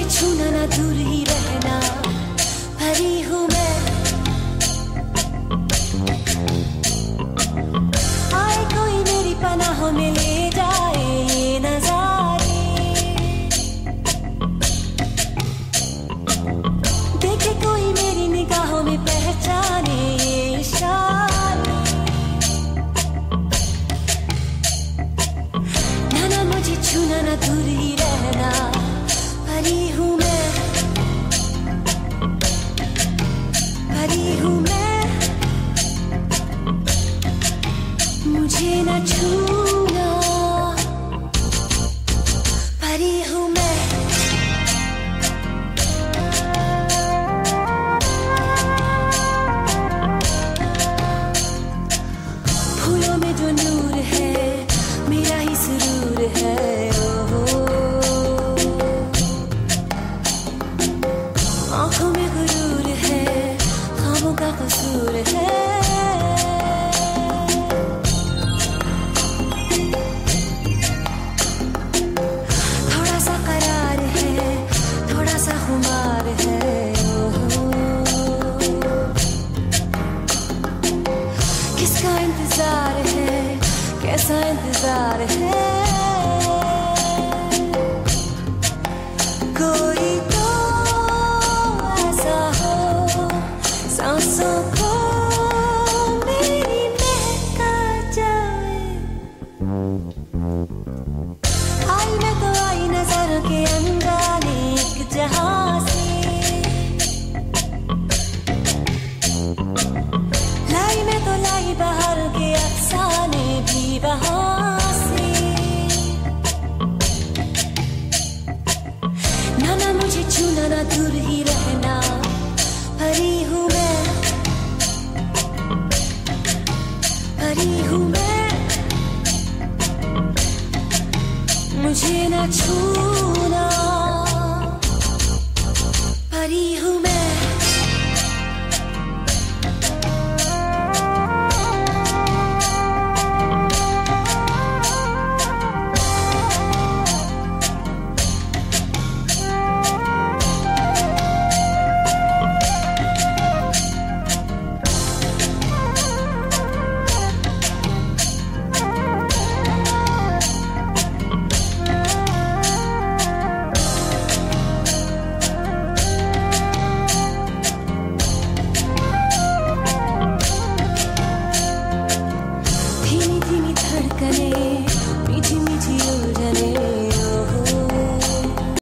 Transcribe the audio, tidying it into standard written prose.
छूना ना दूर ही रहना, परी हूँ मैं। आए कोई मेरी पनाहों में ले जाए ये नजारे, देखे कोई मेरी निगाहों में पहचाने ये इशारे। ना मुझे छूना ना दूर ही रहना, परी हूँ मैं, परी हूँ मैं, मुझे ना छूना, परी हूँ मैं। फूलों में जो नूर है मेरा ही सुरूर है, आँखों में गुरूर है, ख्वाबों का कसूर है। थोड़ा सा करार है, थोड़ा सा खुमार है, किसका इंतजार है, कैसा इंतजार है। कोई तो ऐसा हो सांसों को मेरी महका जाए। आई मैं तो आई नजरों के अनजाने एक जहां से, लाई मैं तो लाई बाहर के अफसाने भी वहां से। ना मुझे छूना ना दूर ही रहना, परी हूँ मैं, परी हूँ मैं, मुझे ना छू